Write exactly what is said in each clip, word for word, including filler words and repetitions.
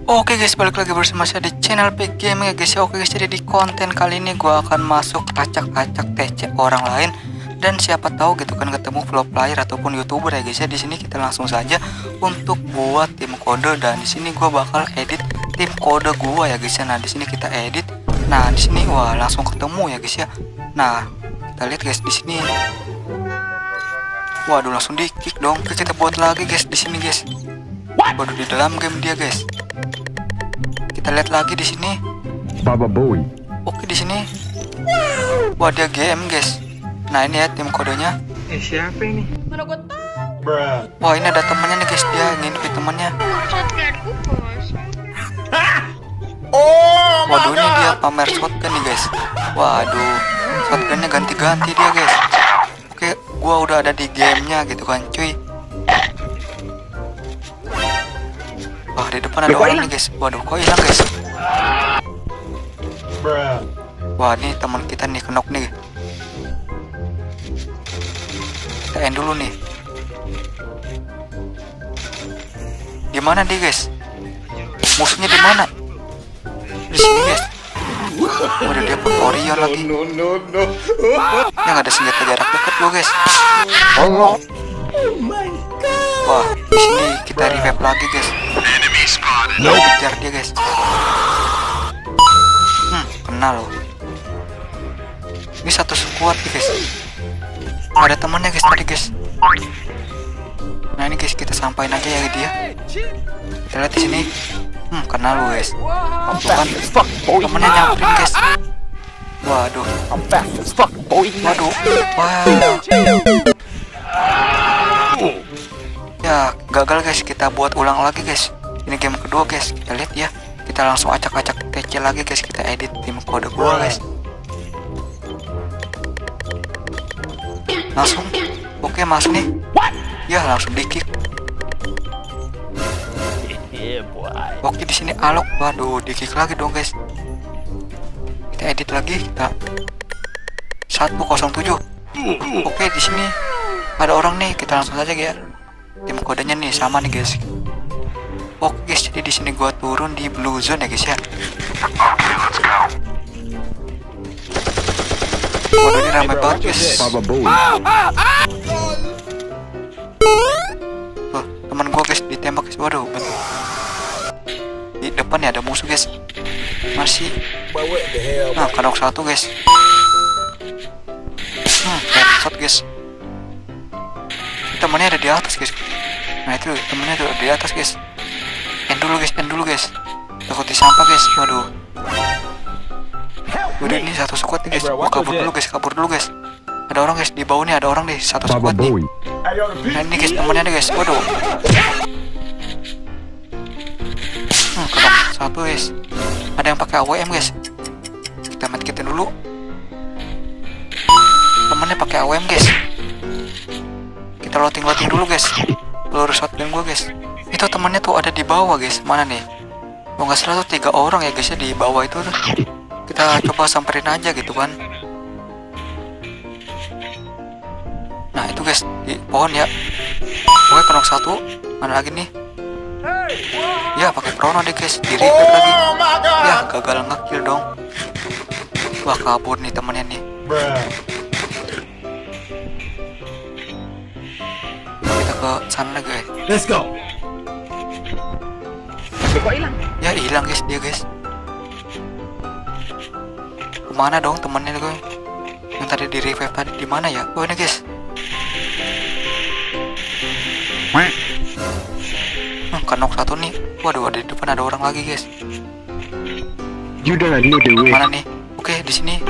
Oke guys, balik lagi bersama saya di channel P Game ya guys. Oke guys, jadi di konten kali ini gue akan masuk acak-acak T C orang lain, dan siapa tahu gitu kan ketemu pro player ataupun youtuber ya guys ya. Di sini kita langsung saja untuk buat tim kode, dan di sini gue bakal edit tim kode gue ya guys ya. Nah di sini kita edit. Nah di sini wah langsung ketemu ya guys ya. Nah kita lihat guys di sini. Waduh langsung di kick dong. Oke, kita buat lagi guys di sini guys. Waduh di dalam game dia guys. Kita lihat lagi di sini. Baba Bowie. Oke di sini. Wah dia G M guys. Nah ini ya tim kodenya. Eh siapa ini? Mana gue tahu. Wah ini ada temannya nih guys, dia ngintip temannya. Shotgunku kosong. Waduh ini dia pamer shotgun nih guys. Waduh shotgunnya ganti-ganti dia guys. Oke gua udah ada di gamenya gitu kan cuy. Wah di depan ada orang nih guys. Waduh kok hilang guys. Wah ini teman kita nih kenok nih. Kita end dulu nih. Di mana dia guys? Musuhnya di mana? Di sini guys. Waduh dia pun Orion lagi. Yang ada senjata jarak dekat gua guys. Wah di sini kita revive lagi guys. Nah, kejar dia guys. Hmm kena loh. Ini satu squad nih guys. Ada temannya guys tadi guys. Nah ini guys kita sampaikan aja ya dia. Kita lihat di sini. Hmm kena lo guys. Bukan temennya nyamperin guys. Waduh. Waduh. Wow. Ya gagal guys, kita buat ulang lagi guys. Ini game kedua guys. Kita lihat ya. Kita langsung acak-acak T C lagi guys. Kita edit tim kode gua guys. Langsung. Oke masuk nih. Ya langsung di kick. Oke di sini alok. Waduh di kick lagi dong guys. Kita edit lagi. Kita satu nol tujuh. Oke di sini ada orang nih. Kita langsung saja ya. Tim kodenya nih sama nih guys. Oke guys, jadi di sini gua turun di blue zone ya guys ya. Waduh ini ramai banget guys. Tuh, teman gua guys ditembak guys. Waduh, betul. Di depan ya ada musuh guys. Masih. Nah, kanok satu guys. Hmm, headshot guys. Temannya ada di atas guys. Nah itu temennya tuh di atas guys. End dulu guys, end dulu guys. Takut disampah guys. Waduh. Udah ini satu squad nih guys. Gua kabur dulu guys, kabur dulu guys. Ada orang guys di bawah nih, ada orang nih satu squad nih. Nah ini guys temennya nih guys. Waduh. Hmm, kenok satu guys. Ada yang pakai A W M guys. Kita medkitin dulu. Temennya pakai A W M guys. Kita loading-loading dulu guys. Peluru shotgun gua guys. Itu temannya tuh ada di bawah guys. Mana nih? Oh nggak salah tuh tiga orang ya guys ya di bawah itu tuh. Kita coba samperin aja gitu kan. Nah itu guys di pohon ya. Oke kenok satu. Mana lagi nih? Ya pakai chrono deh guys. Di revive lagi. Ya gagal ngekill dong. Wah kabur nih temennya nih. Kita ke sana lagi guys. Let's go. Kok hilang? Ya hilang guys dia guys. Kemana dong temennya gue? Yang tadi di revive tadi di mana ya? Oh ini guys. Hmm, kanok satu nih. Waduh ada di depan ada orang lagi guys. You don't know the way. Mana nih? Oke di sini.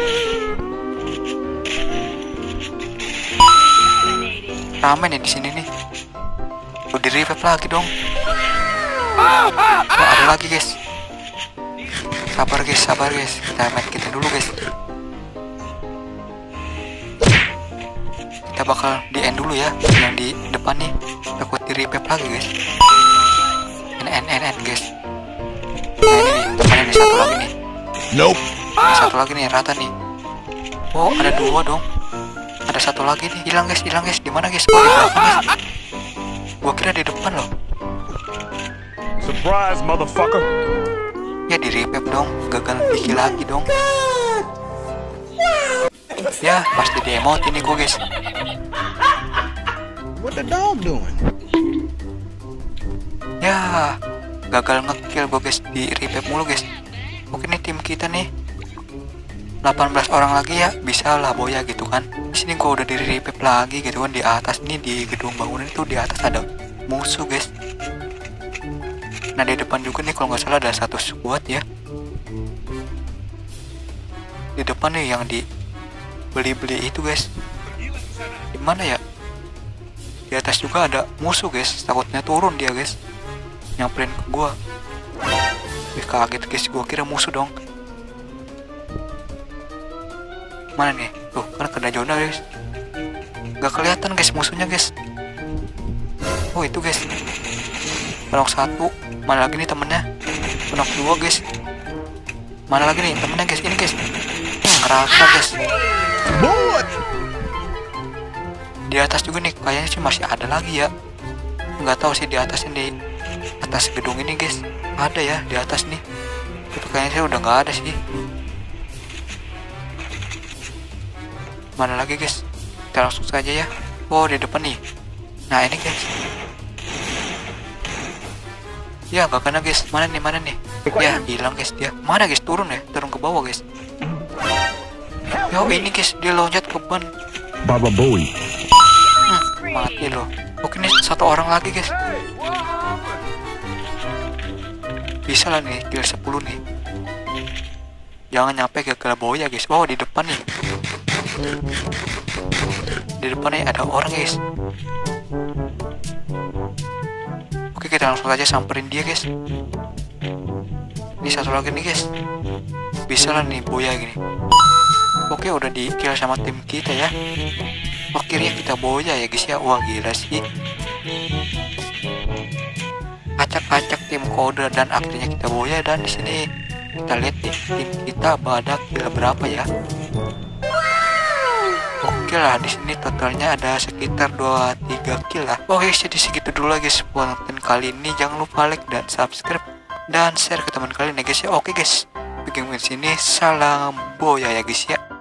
Rame nih di sini nih. Udah di revive lagi dong. Wah ada lagi guys. Sabar guys, sabar guys. Kita medkitin dulu guys. Kita bakal di end dulu ya. Yang di depan nih takut di revive lagi guys. End end end end guys. Nah ini nih temannya nih satu lagi nih. Nope. Ini satu lagi nih rata nih. Oh ada dua dong. Ada satu lagi nih hilang guys, hilang guys. Di mana guys? Oh di belakang guys. Gua kira di depan loh. Surprise, motherfucker. Ya di revive dong, gagal bikin lagi dong. Ya pasti di emote ini gue guys. What the dog doing? Ya gagal ngekill gue guys, di revive mulu guys. Oke nih tim kita nih delapan belas orang lagi ya, bisa lah boya gitu kan. Di sini gue udah di revive lagi gitu kan. Di atas nih di gedung bangunan itu di atas ada musuh guys. Nah di depan juga nih kalau nggak salah ada satu squad ya. Di depan nih yang di beli-beli itu guys. Gimana ya? Di atas juga ada musuh guys. Takutnya turun dia guys, nyamperin ke gua. Wih kaget guys, gua kira musuh dong. Mana nih? Tuh kan kena zona guys. Gak kelihatan guys musuhnya guys. Oh itu guys. Penok satu. Mana lagi nih temennya? Penok dua guys. Mana lagi nih temennya guys? Ini guys. Ngerasa guys. Boy! Di atas juga nih kayaknya sih masih ada lagi ya. Nggak tahu sih di atas ini, atas gedung ini guys. Ada ya di atas nih. Tapi kayaknya sih udah nggak ada sih. Mana lagi guys? Kita langsung saja ya. Oh di depan nih. Nah ini guys. Ya gak kena guys. Mana nih mana nih? Ya hilang guys dia. Mana guys, turun ya? Turun ke bawah guys. Yo ini guys, dia loncat ke ban. Baba Bowie. Hmm, mati loh. Oke nih satu orang lagi guys. Bisa lah nih kill sepuluh nih. Jangan nyampe ke boya guys. Oh di depan nih. Di depan nih ada orang guys. Oke kita langsung aja samperin dia guys. Ini satu lagi nih guys. Bisa lah nih boya gini. Oke udah di kill sama tim kita ya. Akhirnya kita boya ya guys ya. Wah gila sih. Acak-acak tim kode dan akhirnya kita boya. Dan di sini kita lihat nih tim kita ada kill berapa ya. Oke lah di sini totalnya ada sekitar dua puluh tiga kill lah. Oke jadi segitu dulu guys buat konten kali ini. Jangan lupa like dan subscribe dan share ke teman kalian ya guys ya. Oke guys, bikin sini salam boya ya guys ya.